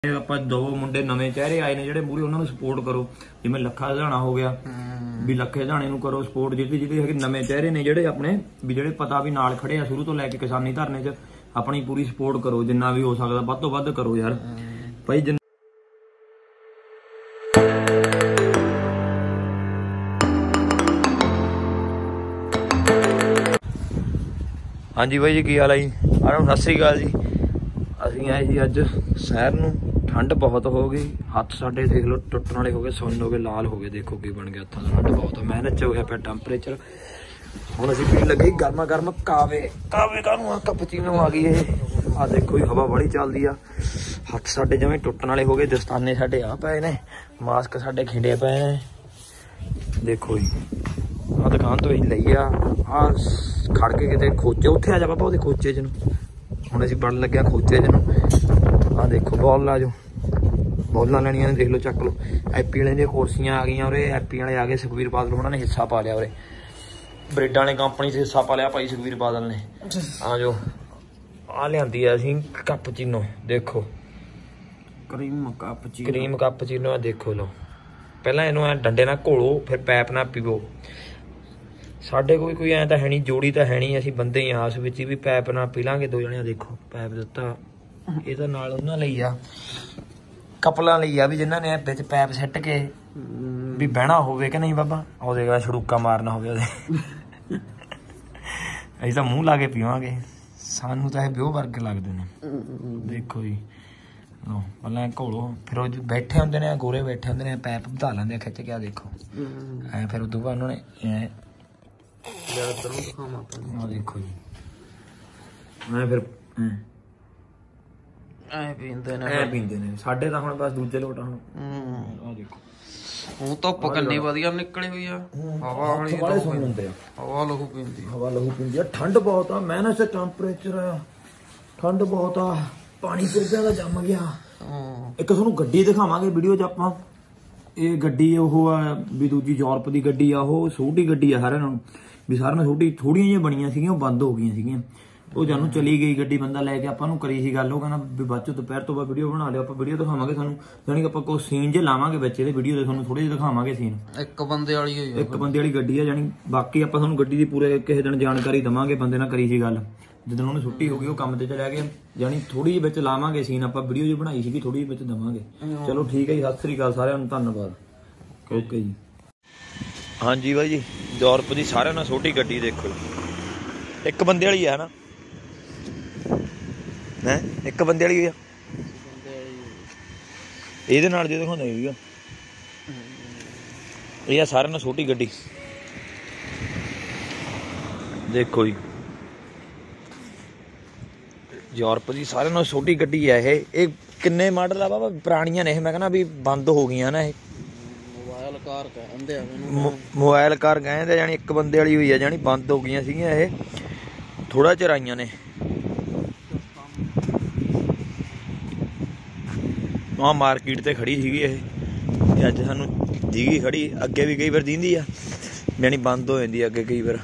ਆਪਾਂ ਦੋ ਮੁੰਡੇ ਨਵੇਂ ਚਿਹਰੇ ਆਏ ਨੇ ਜਿਹੜੇ ਮੂਹਰੇ ਉਹਨਾਂ ਨੂੰ ਸਪੋਰਟ ਕਰੋ। ਜਿਵੇਂ ਲੱਖਾ ਹਜ਼ਾਣਾ ਹੋ ਗਿਆ ਵੀ ਲੱਖੇ ਹਜ਼ਾਣੇ ਨੂੰ ਕਰੋ ਸਪੋਰਟ। ਜਿਹਦੇ ਹੈਗੇ ਨਵੇਂ ਚਿਹਰੇ ਨੇ ਜਿਹੜੇ ਆਪਣੇ ਵੀ ਜਿਹੜੇ ਪਤਾ ਵੀ ਨਾਲ ਖੜੇ ਆ ਸ਼ੁਰੂ ਤੋਂ ਲੈ ਕੇ ਕਿਸਾਨੀ ਧਰਨੇ 'ਚ ਆਪਣੀ ਪੂਰੀ ਸਪੋਰਟ ਕਰੋ ਜਿੰਨਾ ਵੀ ਹੋ ਸਕਦਾ ਵੱਧ ਤੋਂ ਵੱਧ ਕਰੋ ਯਾਰ ਭਾਈ। ਹਾਂਜੀ ਬਾਈ जी की हाल है जी? सत श्री अकाल जी। ਅਸੀਂ ਆਏ ਸੀ ਅੱਜ शहर ਨੂੰ। ठंड बहुत हो गई, हथ साडे देख लो टुटन वाले हो गए, सुन्न हो गए, लाल हो गए। देखो की बन गया हथों। ठंड बहुत मेहनत च हो गया पे टैंपरेचर। हुण असीं पीण लगे गर्मा गर्म कावे। कावे कानूं आ कैपुचिनो आ गई है। आ देखो जी हवा बड़ी चलदी आ। हथ साडे जिवें टुटन वाले हो गए। दस्ताने साडे आ पए ने, मास्क साडे खिंडे पए ने। देखो जी आ दुकान तो ही लई आ खड़ के किते खोचे उत्थे आ जा पापा ओहदे खोचे च नूं। हुण असीं बड़न लग्या खोचे च नूं। आ देखो बॉल ला जो बॉलां लैणियां ने, देख लो चक लो। एपी वाले दी कुर्सियां आ गईयां उरे। एपी वाले आ गए, सुखबीर बादल उन्होंने हिस्सा पा लिया उरे। ब्रेडां वाली कंपनी से हिस्सा पा लिया भाई सुखबीर बादल ने। आ जो आ लियांदी है असीं कैपुचिनो। देखो क्रीम कैपुचिनो देखो लो। पहला इनू डंडे नाल घोलो फिर पैप नाल पीवो। साडे कोई ऐ तां है नहीं, जोड़ी तां है नहीं, असीं बंदे ही आस विच ही भी पैप नाल पी लांगे दो जणे। देखो पैप दित्ता ये तो नाल उन्हां लई आ, कपलां लई आ भी जिन्हां ने विच पैप सिੱਟ के भी बहना होवे कि नहीं बाबा। ਉਹ ਦੇਖਾ ਛੜੂਕਾ ਮਾਰਨਾ ਹੋਵੇ ਉਹਦੇ। ਅਸੀਂ ਤਾਂ ਮੂੰਹ ਲਾ ਕੇ ਪੀਵਾਂਗੇ, ਸਾਨੂੰ ਤਾਂ ਇਹ ਵਿਊ ਵਰਗੇ ਲੱਗਦੇ ਨੇ। ਦੇਖੋ ਜੀ ਲੋ ਪਹਿਲਾਂ ਘੋਲੋ ਫਿਰ ਉਹ ਬੈਠੇ ਹੁੰਦੇ ਨੇ ਗੋਰੇ ਬੈਠੇ ਹੁੰਦੇ ਨੇ ਪੈਪ ਵਧਾ ਲੈਂਦੇ ਖਿੱਚ ਕੇ। ਦੇਖੋ ਐ ਫਿਰ ਉਦੋਂ ਬਾਅਦ ਉਹਨਾਂ ਨੇ ਐ देखो जी मैं फिर पींदे ने। साडे तां हुण बस दूजे लोट हुण आ देखो ਉਹ ਧੁੱਪ ਕਿੰਨੀ ਵਧੀਆ ਨਿਕਲੀ ਹੋਈ ਆ। ਹਵਾ ਵਾਲੀ ਬੜੇ ਸੋਹਣੇ ਹੁੰਦੇ ਆ। ਹਵਾ ਲਹੂ ਪੀਂਦੀ ਆ। ਠੰਡ ਬਹੁਤ ਆ, ਮਾਈਨਸ ਦਾ ਟੈਂਪਰੇਚਰ ਆ। ਠੰਡ ਬਹੁਤ ਆ, ਪਾਣੀ ਫਿਰਦਿਆਂ ਦਾ ਜੰਮ ਗਿਆ। ਇੱਕ ਤੁਹਾਨੂੰ ਗੱਡੀ ਦਿਖਾਵਾਂਗੇ ਵੀਡੀਓ 'ਚ ਆਪਾਂ। ਇਹ ਗੱਡੀ ਉਹ ਆ ਵੀ ਦੂਜੀ ਯੂਰਪ ਦੀ ਗੱਡੀ ਆ। ਉਹ ਛੋਟੀ ਗੱਡੀ ਆ ਸਾਰਿਆਂ ਨਾਲੋਂ ਵੀ ਸਾਰਿਆਂ ਨਾਲੋਂ ਛੋਟੀ। ਥੋੜੀਆਂ ਜਿਹੀਆਂ ਬਣੀਆਂ ਸੀਗੀਆਂ, ਉਹ ਬੰਦ ਹੋ ਗਈਆਂ ਸੀਗੀਆਂ। ਉਹ ਜਾਨੂੰ ਚਲੀ ਗਈ ਗੱਡੀ। ਬੰਦਾ ਲੈ ਕੇ ਆਪਾਂ ਨੂੰ ਕਰੀ ਸੀ ਗੱਲ। ਉਹ ਕਹਿੰਦਾ ਵੀ ਬਾਅਦ ਚੋਂ ਦੁਪਹਿਰ ਤੋਂ ਬਾਅਦ ਵੀਡੀਓ ਬਣਾ ਲਿਓ। ਆਪਾਂ ਵੀਡੀਓ ਦਿਖਾਵਾਂਗੇ ਤੁਹਾਨੂੰ, ਜਾਣੀ ਕਿ ਆਪਾਂ ਕੋਈ ਸੀਨ ਜੇ ਲਾਵਾਂਗੇ ਵਿੱਚ ਇਹਦੇ ਵੀਡੀਓ ਦੇ, ਤੁਹਾਨੂੰ ਥੋੜੇ ਜਿਹੇ ਦਿਖਾਵਾਂਗੇ ਸੀਨ। ਇੱਕ ਬੰਦੇ ਵਾਲੀ ਗੱਡੀ ਆ ਜਾਣੀ। ਬਾਕੀ ਆਪਾਂ ਤੁਹਾਨੂੰ ਗੱਡੀ ਦੀ ਪੂਰੇ ਕਿਸੇ ਦਿਨ ਜਾਣਕਾਰੀ ਦੇਵਾਂਗੇ। ਬੰਦੇ ਨਾਲ ਕਰੀ ਸੀ ਗੱਲ ਜਦੋਂ ਉਹਨੂੰ ਛੁੱਟੀ ਹੋ ਗਈ, ਉਹ ਕੰਮ ਤੇ ਚਲਿਆ ਗਿਆ। ਜਾਣੀ ਥੋੜੀ ਜਿਹੀ ਵਿੱਚ ਲਾਵਾਂਗੇ ਸੀਨ। ਆਪਾਂ ਵੀਡੀਓ ਜੀ ਬਣਾਈ ਸੀਗੀ, ਥੋੜੀ ਜਿਹੀ ਵਿੱਚ ਦੇਵਾਂਗੇ। ਚਲੋ ਠੀਕ ਹੈ ਜੀ, ਸਤਿ ਸ੍ਰੀ ਅਕਾਲ ਸਾਰਿਆਂ ਨੂੰ, ਧੰਨਵਾਦ। ਓਕੇ ਜੀ। ਹਾਂਜੀ ਬਾਈ ਜੀ ਯੂਰਪ ਦੀ ਸਾਰਿਆਂ ਨਾਲ ਛੋਟੀ ਗੱਡੀ ਦੇਖੋ ਜੀ। ਇੱਕ ਬੰਦੇ ਵਾਲੀ ਆ ਨਾ, ਹੈ ਇੱਕ ਬੰਦੇ ਵਾਲੀ ਆ। ਇਹਦੇ ਨਾਲ ਜੇ ਦਿਖਾਉਂਦਾ ਸੀਗਾ ਇਹ ਆ ਸਾਰਿਆਂ ਨਾਲ ਛੋਟੀ ਗੱਡੀ। ਦੇਖੋ ਜੀ ਯੂਰਪ ਦੀ ਸਾਰਿਆਂ ਨਾਲ ਛੋਟੀ ਗੱਡੀ ਆ ਇਹ ਕਿੰਨੇ ਮਾਡਲ ਆ ਬਾਬਾ? ਪੁਰਾਣੀਆਂ ਨੇ ਇਹ, ਮੈਂ ਕਹਿੰਦਾ ਵੀ ਬੰਦ ਹੋ ਗਈਆਂ ਨਾ ਇਹ। ਮੋਬਾਈਲ ਕਾਰ ਕਹਿੰਦੇ ਜਾਣੀ ਇੱਕ ਬੰਦੇ ਵਾਲੀ ਹੋਈ ਆ, ਜਾਣੀ ਬੰਦ ਹੋ ਗਈਆਂ ਸੀਗੀਆਂ ਇਹ, ਥੋੜਾ ਚਿਰ ਆਈਆਂ ਨੇ। ਆਹ ਮਾਰਕੀਟ ਤੇ ਖੜੀ ਸੀਗੀ ਇਹ ਅੱਜ ਸਾਨੂੰ ਦੀਗੀ ਖੜੀ। ਅੱਗੇ ਵੀ ਕਈ ਵਾਰ ਦਿੰਦੀ ਆ, ਜਾਣੀ ਬੰਦ ਹੋ ਜਾਂਦੀ ਆ ਅੱਗੇ ਕਈ ਵਾਰ।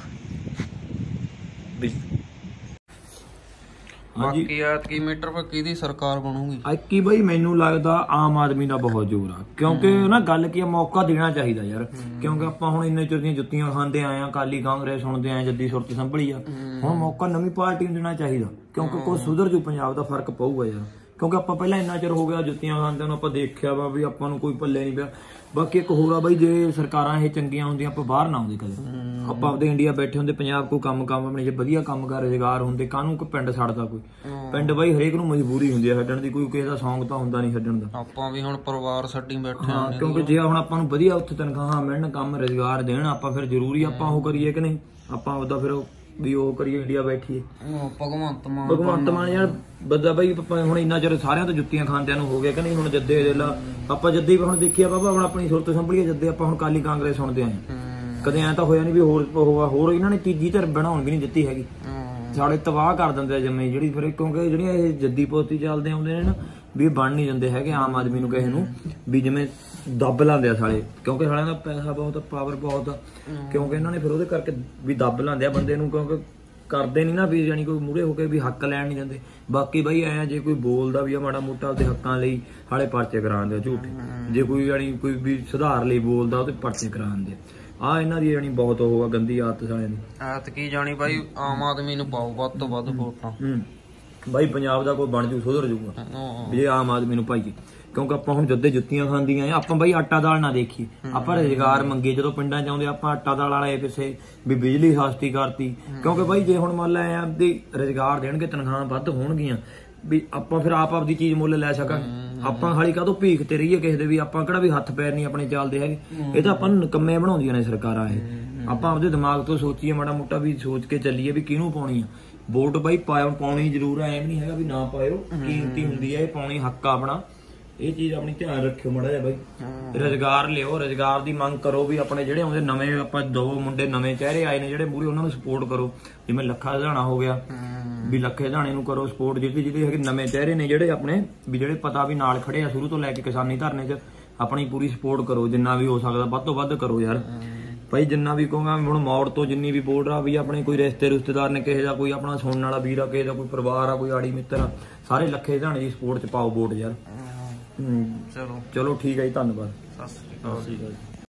ਬਾਕੀ ਐਤਕੀ ਮੀਟਰ ਪਰ ਕਿਹਦੀ ਸਰਕਾਰ ਬਣੂਗੀ? ਐਤਕੀ ਬਈ ਮੈਨੂੰ ਲੱਗਦਾ ਆਮ ਆਦਮੀ ਦਾ ਬਹੁਤ ਜ਼ੋਰ ਆ। ਕਿਉਂਕਿ ਨਾ ਗੱਲ ਕੀ ਆ, ਮੌਕਾ ਦੇਣਾ ਚਾਹੀਦਾ ਯਾਰ। ਕਿਉਂਕਿ ਆਪਾਂ ਹੁਣ ਇੰਨੇ ਚਿਰ ਦੀਆਂ ਜੁੱਤੀਆਂ ਖਾਂਦੇ ਆਏ ਆ, ਅਕਾਲੀ ਕਾਂਗਰਸ ਸੁਣਦੇ ਆਏ, ਜੱਦੀ ਸੁਰਤ ਸੰਭਲੀ ਆ। ਹੁਣ ਮੌਕਾ ਨਵੀਂ ਪਾਰਟੀ ਨੂੰ ਦੇਣਾ ਚਾਹੀਦਾ। ਕਿਉਂਕਿ ਕੋਈ ਸੁਧਰ ਜੂ, ਪੰਜਾਬ ਦਾ ਫਰਕ ਪਊਗਾ ਯਾਰ। ਕਿਉਂਕਿ ਆਪਾਂ ਪਹਿਲਾਂ ਇੰਨਾ ਚਿਰ ਹੋ ਗਿਆ ਜੁੱਤੀਆਂ ਖਾਂਦੇ ਨੂੰ, ਆਪਾਂ ਦੇਖਿਆ ਵਾ ਵੀ ਆਪਾਂ ਨੂੰ ਕੋਈ ਪੱਲੇ ਨਹੀਂ ਪਿਆ। ਬਾਕੀ ਇੱਕ ਹੋਰ ਆ ਬਈ, ਜੇ ਸਰਕਾਰਾਂ ਇਹ ਚੰਗੀਆਂ ਹੁੰਦੀਆਂ ਆਪਾਂ ਬਾਹਰ ਨਾ ਆਉਂਦੇ ਕਦੇ। ਆਪਾਂ ਆਪਦੇ ਇੰਡੀਆ ਬੈਠੇ ਹੁੰਦੇ, ਪੰਜਾਬ ਕੋਈ ਕੰਮ ਆਪਣੇ ਜੇ ਵਧੀਆ ਕੰਮ ਕਰ ਰੁਜ਼ਗਾਰ ਹੁੰਦੇ, ਕਾਹਨੂੰ ਕੋਈ ਪਿੰਡ ਛੱਡਦਾ ਕੋਈ। ਪਿੰਡ ਬਾਈ ਹਰੇਕ ਨੂੰ ਮਜਬੂਰੀ ਹੁੰਦੀ ਆ ਛੱਡਣ ਦੀ, ਕੋਈ ਕਿਸੇ ਦਾ ਸ਼ੌਂਕ ਤਾਂ ਹੁੰਦਾ ਨਹੀਂ ਛੱਡਣ ਦਾ। ਆਪਾਂ ਵੀ ਹੁਣ ਪਰਿਵਾਰ ਛੱਡੀ ਬੈਠੇ ਹਾਂ। ਕਿਉਂਕਿ ਜੇ ਹੁਣ ਆਪਾਂ ਨੂੰ ਵਧੀਆ ਉੱਥੇ ਤਨਖਾਹਾਂ ਮਿਲਣ, ਕੰਮ ਰੁਜ਼ਗਾਰ ਦੇਣ, ਆਪਾਂ ਫਿਰ ਜ਼ਰੂਰੀ ਆਪਾਂ ਉਹ ਕਰੀਏ ਕਿ ਨਹੀਂ। ਆਪਾਂ ਉਹਦਾ ਫਿਰ ਵੀ ਉਹ ਕਰੀਏ, ਇੰਡੀਆ ਬੈਠੀਏ। ਭਗਵੰਤ ਮਾਨ ਯਾਰ ਬੰਦਾ ਬਈ ਹੁਣ ਇੰਨਾ ਚਿਰ ਸਾਰਿਆਂ ਤੋਂ ਜੁੱਤੀਆਂ ਖਾਂਦਿਆਂ ਨੂੰ ਹੋ ਗਿਆ ਕਿ ਨਹੀਂ। ਹੁਣ ਜੱਦੇ ਦੇ ਲਾ ਆਪਾਂ ਜੱਦੇ ਹੁਣ ਦੇਖਿਆ ਬਾਬਾ, ਹੁਣ ਆਪਣੀ ਸੁਰਤ ਸੰਭਲੀਏ ਜੱਦੇ। ਆਪਾਂ ਹੁਣ ਅਕਾਲੀ ਕਾਂਗਰਸ ਸੁਣਦੇ ਆਏ, ਕਦੇ ਐਂ ਤਾਂ ਹੋਇਆ ਨਹੀਂ ਵੀ ਹੋਰ ਇਹਨਾਂ ਨੇ ਤੀਜੀ ਧਿਰ ਬਣਾਉਣ ਵੀ ਨਹੀਂ ਦਿੱਤੀ ਹੈਗੀ। ਸਾਡੇ ਤਬਾਹ ਕਰ ਦਿੰਦੇ ਆ ਜੰਮੇ ਜਿਹੜੀ। ਫਿਰ ਕਿਉਂਕਿ ਜਿਹੜੀਆਂ ਇਹ ਜੱਦੀ ਪੋਤੀ ਚੱਲਦੇ ਆਉਂਦੇ ਨੇ ਨਾ, ਵੀ ਇਹ ਬਣ ਨਹੀਂ ਦਿੰਦੇ ਹੈਗੇ ਆਮ ਆਦਮੀ ਨੂੰ ਕਿਸੇ ਨੂੰ, ਵੀ ਜਿਵੇਂ ਦੱਬ ਲਾਉਂਦੇ ਆ ਸਾਲੇ। ਕਿਉਂਕਿ ਸਾਲਿਆਂ ਦਾ ਪੈਸਾ ਬਹੁਤ, ਪਾਵਰ ਬਹੁਤ ਆ। ਕਿਉਂਕਿ ਇਹਨਾਂ ਨੇ ਫਿਰ ਉਹਦੇ ਕਰਕੇ ਵੀ ਦੱਬ ਲਾਉਂਦੇ ਆ ਬੰਦੇ ਨੂੰ। ਕਿਉਂਕਿ ਕਰਦੇ ਨਹੀਂ ਨਾ ਵੀ ਜਾਨੀ ਕੋਈ ਮੂਹਰੇ ਹੋ ਕੇ ਵੀ ਹੱਕ ਲੈਣ ਨਹੀਂ ਦਿੰਦੇ। ਬਾਕੀ ਬਾਈ ਐ ਜੇ ਕੋਈ ਬੋਲਦਾ ਵੀ ਆ ਮਾੜਾ ਮੋਟਾ ਉਹਦੇ ਹੱਕਾਂ ਲਈ ਹਾਲੇ ਪਰਚੇ ਕਰਾਉਂਦੇ ਆ ਝੂਠੇ। ਜੇ ਕੋਈ ਜਾਨੀ ਕੋਈ ਵੀ ਸੁਧਾਰ ਲਈ ਬੋਲਦਾ ਉਹਦੇ ਪਰਚੇ ਕਰਾਉਂਦੇ ਆ ਇਹਨਾਂ ਦੀ ਜਾਨੀ ਬਹੁਤ ਉਹ ਆ ਗੰਦੀ ਆਦਤ ਸਾਲਿਆਂ ਦੀ। ਐਤਕੀ ਜਾਣੀ ਬਾਈ ਆਮ ਆਦਮੀ ਨੂੰ ਪਾਓ ਵੱਧ ਤੋਂ ਵੱਧ ਵੋਟਾਂ। ਬਾਈ ਪੰਜਾਬ ਦਾ ਕੋਈ ਬਣ ਜੂ ਸੁਧਰ ਜੂਗਾ ਵੀ ਆਮ ਆਦਮੀ ਨੂੰ ਪਾਈਏ, ਕਿਉਂਕਿ ਆਪਾਂ ਹੁਣ ਜੱਦੇ ਜੁੱਤੀਆਂ ਖਾਂਦੀਆਂ ਆਪਾਂ ਬਾਈ ਆਟਾ ਦਾਲ ਨਾ ਦੇਖੀਏ, ਆਪਾਂ ਰੁਜ਼ਗਾਰ ਮੰਗੇ ਜਦੋਂ ਪਿੰਡਾਂ ਚ ਆਉਂਦੇ ਆਪਾਂ ਆਟਾ ਦਾਲ ਵਾਲੇ ਪਿੱਛੇ ਵੀ ਬਿਜਲੀ ਸਸਤੀ ਕਰਤੀ। ਕਿਉਂਕਿ ਬਾਈ ਜੇ ਹੁਣ ਮੰਨ ਲਾ ਆਪਦੀ ਰੁਜ਼ਗਾਰ ਦੇਣਗੇ ਤਨਖਾਹਾਂ ਵੱਧ ਹੋਣਗੀਆਂ ਵੀ ਆਪਾਂ ਫਿਰ ਆਪਦੀ ਚੀਜ਼ ਮੁੱਲ ਲੈ ਸਕਾਂਗੇ। ਆਪਾਂ ਖਾਲੀ ਕਾਹਤੋਂ ਭੀਖ ਤੇ ਰਹੀਏ ਕਿਸੇ ਦੇ ਵੀ, ਆਪਾਂ ਕਿਹੜਾ ਵੀ ਹੱਥ ਪੈਰ ਨਹੀਂ ਆਪਣੇ ਚੱਲਦੇ ਹੈਗੇ। ਇਹ ਤਾਂ ਆਪਾਂ ਨੂੰ ਨਿਕੰਮੇ ਬਣਾਉਂਦੀਆਂ ਨੇ ਸਰਕਾਰਾਂ ਇਹ। ਆਪਾਂ ਆਪਦੇ ਦਿਮਾਗ ਤੋਂ ਸੋਚੀਏ ਮਾੜਾ ਮੋਟਾ ਵੀ ਸੋਚ ਕੇ ਚੱਲੀਏ ਵੀ ਕਿਹਨੂੰ ਪਾਉਣੀ ਆ ਵੋਟ। ਬਾਈ ਪਾਉਣੀ ਜ਼ਰੂਰ ਐ ਨਹੀਂ ਹੈਗਾ ਵੀ ਨਾ ਪਾਇਓ, ਕੀਮਤੀ ਹੁੰਦੀ ਹੈ ਇਹ ਪਾਉਣੀ, ਹੱਕ ਆਪਣਾ। ਇਹ ਚੀਜ਼ ਆਪਣੀ ਧਿਆਨ ਰੱਖਿਓ ਮਾੜਾ ਜਿਹਾ ਬਾਈ। ਰੁਜ਼ਗਾਰ ਲਿਓ, ਰੁਜ਼ਗਾਰ ਦੀ ਮੰਗ ਕਰੋ ਵੀ ਆਪਣੇ ਜਿਹੜੇ ਆਉਂਦੇ ਨਵੇਂ ਆਪਾਂ 2 ਮੁੰਡੇ ਨਵੇਂ ਚਿਹਰੇ ਆਏ ਨੇ ਜਿਹੜੇ ਮੂਹਰੇ ਉਹਨਾਂ ਨੂੰ ਸਪੋਰਟ ਕਰੋ। ਜਿਵੇਂ ਲੱਖਾ ਹਜ਼ਾਣਾ ਹੋ ਗਿਆ ਵੀ ਲੱਖੇ ਹਜ਼ਾਣੇ ਨੂੰ ਕਰੋ ਸਪੋਰਟ। ਜਿਹੜੇ ਹੈਗੇ ਨਵੇਂ ਚਿਹਰੇ ਨੇ ਜਿਹੜੇ ਆਪਣੇ ਵੀ ਜਿਹੜੇ ਪਤਾ ਵੀ ਨਾਲ ਖੜੇ ਆ ਸ਼ੁਰੂ ਤੋਂ ਲੈ ਕੇ ਕਿਸਾਨੀ ਧਰਨੇ 'ਚ, ਆਪਣੀ ਪੂਰੀ ਸਪੋਰਟ ਕਰੋ ਜਿੰਨਾ ਵੀ ਹੋ ਸਕਦਾ, ਵੱਧ ਤੋਂ ਵੱਧ ਕਰੋ ਯਾਰ ਭਾਈ। ਜਿੰਨਾ ਵੀ ਕਹੂੰਗਾ ਹੁਣ ਮੌੜ ਤੋਂ ਜਿੰਨੀ ਵੀ ਬੋਲ ਰਿਹਾ ਵੀ ਆਪਣੇ ਕੋਈ ਰਿਸ਼ਤੇਦਾਰ ਨੇ ਕਿਸੇ ਦਾ ਕੋਈ ਆਪਣਾ ਸੁਣਨ ਵਾਲਾ ਵੀਰ ਆ, ਕਿਸੇ ਦਾ ਕੋਈ ਪਰਿਵਾਰ ਆ, ਕੋਈ ਆੜੀ ਮਿੱਤਰ ਆ, ਸਾਰੇ ਲੱਖੇ ਹਜ਼ਾਣੇ ਦੀ ਸਪੋਰਟ 'ਚ ਪਾਓ ਵੋਟ ਯਾਰ। ਚਲੋ ਠੀਕ ਹੈ ਜੀ, ਧੰਨਵਾਦ। ਸਤਿ ਸ੍ਰੀ ਅਕਾਲ।